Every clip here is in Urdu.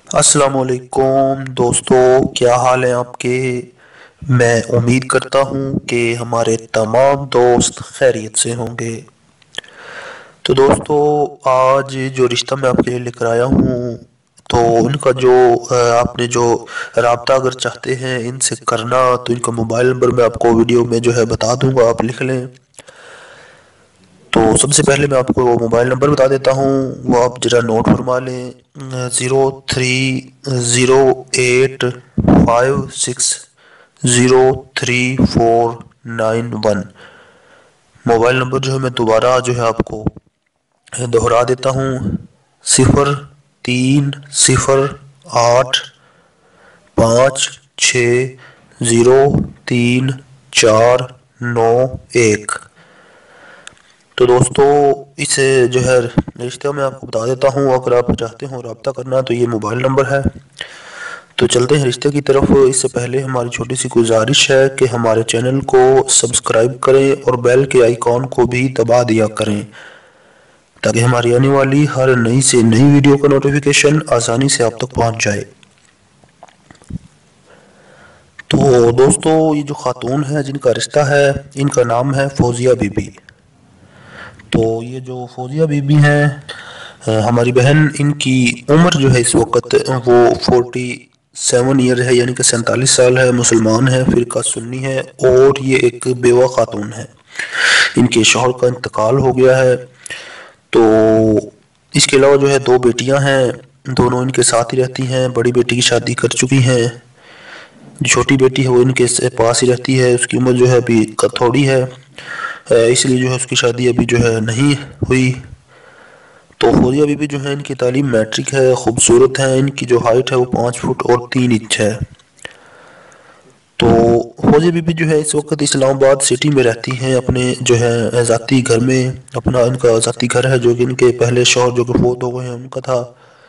السلام علیکم دوستو، کیا حال ہے آپ کے؟ میں امید کرتا ہوں کہ ہمارے تمام دوست خیریت سے ہوں گے۔ تو دوستو، آج جو رشتہ میں آپ کے لیے لے کر آیا ہوں، تو ان کا جو آپ نے جو رابطہ اگر چاہتے ہیں ان سے کرنا، تو ان کا موبائل نمبر میں آپ کو ویڈیو میں جو ہے بتا دوں گا، آپ لکھ لیں۔ تو سب سے پہلے میں آپ کو موبائل نمبر بتا دیتا ہوں، وہ آپ ذرا نوٹ فرما لیں۔ 0308560341 موبائل نمبر جو ہے میں دوبارہ جو ہے آپ کو دہرا دیتا ہوں۔ 0308560341۔ تو دوستو، اس جو ہے رشتہ میں آپ کو بتا دیتا ہوں، اگر آپ چاہتے ہو رابطہ کرنا تو یہ موبائل نمبر ہے۔ تو چلتے ہیں رشتے کی طرف۔ اس سے پہلے ہماری چھوٹی سی گزارش ہے کہ ہمارے چینل کو سبسکرائب کریں اور بیل کے آئیکن کو بھی دبا دیا کریں، تاکہ ہماری آنے والی ہر نئی سے نئی ویڈیو کا نوٹیفیکیشن آسانی سے آپ تک پہنچ جائے۔ تو دوستو، یہ جو خاتون ہے جن کا رشتہ ہے، ان کا نام ہے فوزیہ بی بی۔ تو یہ جو فوزیہ بی بی ہیں ہماری بہن، ان کی عمر جو ہے اس وقت وہ 47 ایئر ہے، یعنی کہ 47 سال ہے، مسلمان ہے، فرقہ سنی ہے، اور یہ ایک بیوہ خاتون ہے۔ ان کے شوہر کا انتقال ہو گیا ہے۔ تو اس کے علاوہ جو ہے 2 بیٹیاں ہیں، دونوں ان کے ساتھ ہی رہتی ہیں۔ بڑی بیٹی کی شادی کر چکی ہیں، چھوٹی بیٹی ہے وہ ان کے پاس ہی رہتی ہے، اس کی عمر جو ہے ابھی تھوڑی ہے، اس لیے جو ہے اس کی شادی ابھی جو ہے نہیں ہوئی۔ تو فوزیہ بی بی جو ہے ان کی تعلیم میٹرک ہے، خوبصورت ہیں، ان کی جو ہائٹ ہے وہ 5 فٹ اور 3 انچ ہے۔ تو فوزیہ بی بی جو ہے اس وقت اسلام آباد سٹی میں رہتی ہیں، اپنے جو ہے ذاتی گھر میں۔ اپنا ان کا ذاتی گھر ہے جو کہ ان کے پہلے شوہر جو کہ فوت ہو گئے ہیں ان کا تھا۔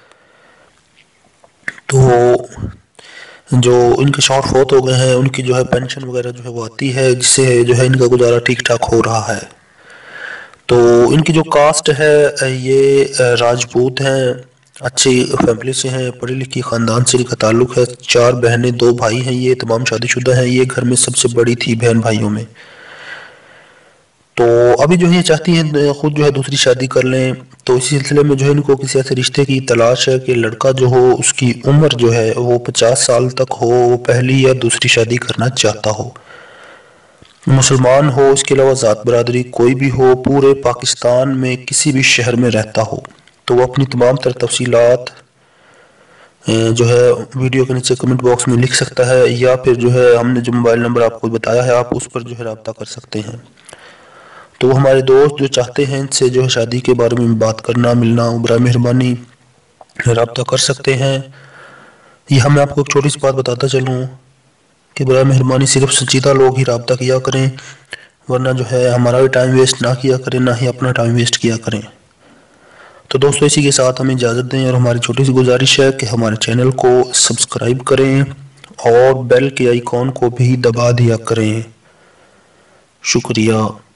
تو جو ان کے شوہر فوت ہو گئے ہیں، ان کی جو ہے پینشن وغیرہ جو ہے وہ آتی ہے، جس سے جو ہے ان کا گزارا ٹھیک ٹھاک ہو رہا ہے۔ تو ان کی جو کاسٹ ہے یہ راجپوت ہیں، اچھی فیملی سے ہیں، پڑھی لکھی خاندان سے ان کا تعلق ہے۔ 4 بہنیں 2 بھائی ہیں، یہ تمام شادی شدہ ہیں، یہ گھر میں سب سے بڑی تھی بہن بھائیوں میں۔ تو ابھی جو ہے یہ چاہتی ہیں خود جو ہے دوسری شادی کر لیں۔ تو اسی سلسلے میں جو ہے ان کو کسی ایسے رشتے کی تلاش ہے کہ لڑکا جو ہو اس کی عمر جو ہے وہ 50 سال تک ہو، وہ پہلی یا دوسری شادی کرنا چاہتا ہو، مسلمان ہو، اس کے علاوہ ذات برادری کوئی بھی ہو، پورے پاکستان میں کسی بھی شہر میں رہتا ہو۔ تو وہ اپنی تمام تر تفصیلات جو ہے ویڈیو کے نیچے کمنٹ باکس میں لکھ سکتا ہے، یا پھر جو ہے ہم نے جو موبائل نمبر آپ کو بتایا ہے آپ اس پر جو ہے رابطہ کر سکتے ہیں۔ تو وہ ہمارے دوست جو چاہتے ہیں ان سے جو ہے شادی کے بارے میں بات کرنا، ملنا، برائے مہربانی رابطہ کر سکتے ہیں۔ یہ ہم آپ کو ایک چھوٹی سی بات بتاتا چلوں کہ برائے مہربانی صرف سنجیدہ لوگ ہی رابطہ کیا کریں، ورنہ جو ہے ہمارا بھی ٹائم ویسٹ نہ کیا کریں، نہ ہی اپنا ٹائم ویسٹ کیا کریں۔ تو دوستو، اسی کے ساتھ ہمیں اجازت دیں، اور ہماری چھوٹی سی گزارش ہے کہ ہمارے چینل کو سبسکرائب کریں اور بیل کے آئیکن کو بھی دبا دیا کریں۔ شکریہ۔